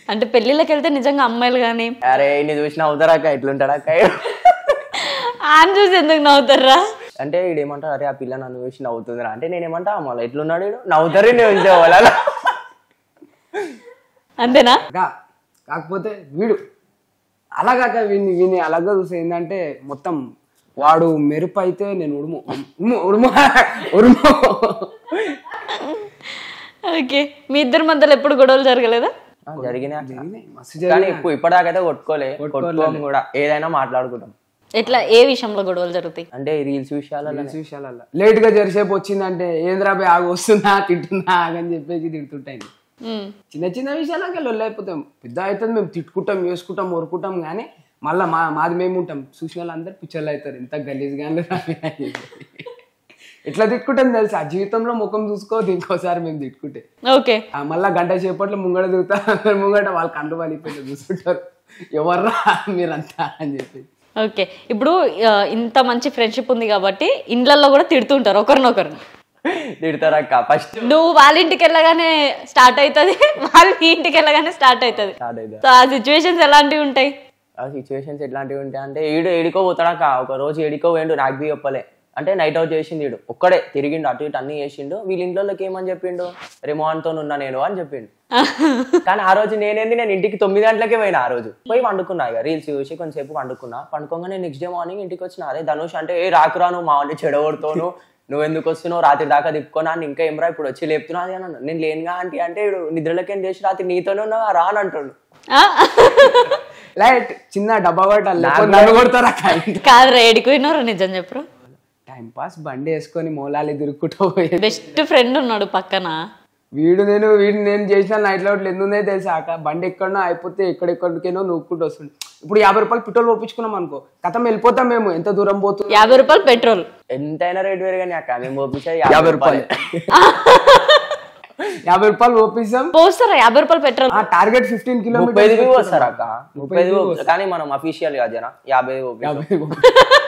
అంటే పెళ్లిళ్ళకి వెళ్తే నిజంగా అమ్మాయిలు కానీ అరే ఇన్ని చూసి నవ్వుతారా అక్క, ఎట్లుంటాడా అక్క? ఆయన చూసి ఎందుకు నవ్వుతారా? అంటే ఈడేమంటారు, అరే ఆ పిల్ల నన్ను చూసి నవ్వుతుందిరా అంటే నేనేమంటా మళ్ళీ ఎట్లున్నాడు వీడు నవ్వుతారు నేను ఉంచేవాళ్ళ. అంతేనా? కాకపోతే వీడు అలాగాక వీని అలాగా చూసి ఏంటంటే మొత్తం వాడు మెరుపు అయితే నేను ఉడుము ఉడుము ఉడుము. ఓకే, మీ ఇద్దరి మధ్యలో ఎప్పుడు గొడవలు జరగలేదా? జరిగినాయి కానీ ఇప్పటిదాకైతే కొట్టుకోము కూడా, ఏదైనా మాట్లాడుకుంటాం. ఎట్లా, ఏ విషయంలో గొడవలు జరుగుతాయి? అంటే రీల్స్ విషయాలలో లేట్ గా జరిసేపు వచ్చిందంటే ఏంద్రా బే ఆగు వస్తున్నా తింటున్నా అని చెప్పేసి తిడుతుంటాయి. చిన్న చిన్న విషయాలకి లొల్లి అయిపోతాం, పెద్ద అవుతుంది మేము తిట్టుకుంటాం వేసుకుంటాం ఊరుకుంటాం కానీ మళ్ళీ మాది మేము ఉంటాం. చూసిన వాళ్ళందరూ పిచ్చర్లు అవుతారు, ఎంత గలీజ్ గానీ ఎట్లా తిట్టుకుంటాం తెలుసు. ఆ జీవితంలో ముఖం చూసుకోవద్దు ఇంకోసారి మేము తిట్టుకుంటే. ఓకే, మళ్ళా గంట సేపట్లో ముంగడ తిరుగుతారు, ముంగట వాళ్ళ కండ్లు వాళ్ళిపోయి చూసుకుంటారు ఎవర్రా మీరంతా అని చెప్పి. ఓకే, ఇప్పుడు ఇంత మంచి ఫ్రెండ్షిప్ ఉంది కాబట్టి ఇండ్లలో కూడా తిడుతుంటారు ఒకరినొకరు. తిడతారు అక్క. ఫస్ట్ నువ్వు వాళ్ళ ఇంటికి వెళ్ళగానే స్టార్ట్ అవుతుంది, వాళ్ళ ఇంటికి వెళ్ళగానే స్టార్ట్ అవుతుంది. సో ఆ సిచ్యువేషన్స్ ఎలాంటివి ఉంటాయి? ఆ సిచ్యువేషన్స్ ఎట్లాంటివి ఉంటాయి అంటే ఏడికో పోతాడాక. ఒక రోజు ఏడికో పోయిండు, నాకు బి చెప్పలే. అంటే నైట్ అవుట్ చేసిండు వీడు, ఒక్కడే తిరిగిండు అటు ఇటు అన్ని చేసిండు. వీళ్ళ ఇంట్లోకి ఏమని చెప్పిండు, రిమోన్తో ఉన్నా నేను అని చెప్పిండు. కానీ ఆ రోజు నేను ఇంటికి 9 గంటలకే పోయినా. ఆ రోజు పోయి వండుకున్నా, ఇక రీల్స్ చూసి కొంచెంసేపు వండుకున్నా. పండుకోగానే నెక్స్ట్ డే మార్నింగ్ ఇంటికి వచ్చిన. అరే ధనుష్ అంటే ఏ రాకురా నువ్వు మా వాళ్ళు చెడగొడుతాను, నువ్వు ఎందుకు వస్తున్నావు రాత్రి దాకా తిప్పుకోనా, ఇంకా ఏమరా ఇప్పుడు వచ్చి లేపుతున్నా అని అన్నాను. నేను లేనుగా ఆంటీ అంటే ఇప్పుడు నిద్రలకేం చేసి రాత్రి నీతోనే ఉన్నా రా అని అంటాడు. లైట్ చిన్న డబ్బా కొట్టాలి కొడతారా కాదు, ఏడిపోయినారు నిజం చెప్పరు. టైం పాస్ బండి వేసుకొని మూలాలు తిరుగుకుంటూ పోయి బెస్ట్ ఫ్రెండ్ ఉన్నాడు పక్కన. వీడు నేను చేసిన నైట్ అవుట్లు ఎందుకు తెలిసాక బండి ఎక్కడో అయిపోతే ఎక్కడెక్కడికైనా నూక్కుంటూ వస్తుంది. ఇప్పుడు 50 రూపాయలు పెట్రోల్ పోపించుకున్నాం అనుకో, కథం వెళ్ళిపోతాం. మేము ఎంత దూరం పోతుంది, 50 రూపాయలు పెట్రోల్ ఎంతైనా రేట్ వేరు కానీ అక్క మేము పోపించేది 50 రూపాయలు. 50 రూపాయలు పోపిస్తాం, పోస్తారా 50 రూపాయలు పెట్రోల్? టార్గెట్ 15 కిలోమీటర్స్ 35 వస్తారు అక్క, 35 కానీ మనం అఫీషియల్ గా జన 50